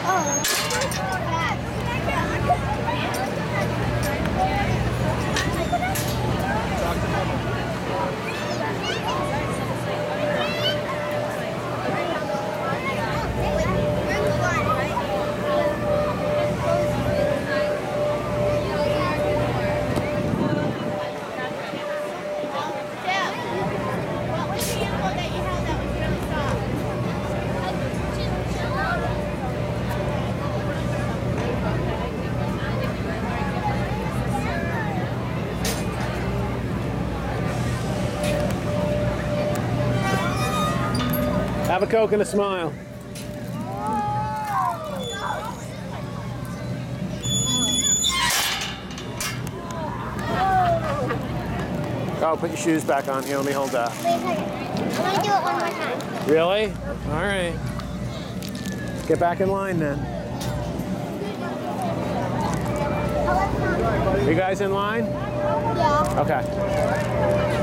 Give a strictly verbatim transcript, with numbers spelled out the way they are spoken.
Have a Coke and a smile. Oh, put your shoes back on. Here, let me hold that. Wait a second. I'm going to do it one more time. Really? All right. Get back in line then. Oh, let's not. You guys in line? Yeah. Okay.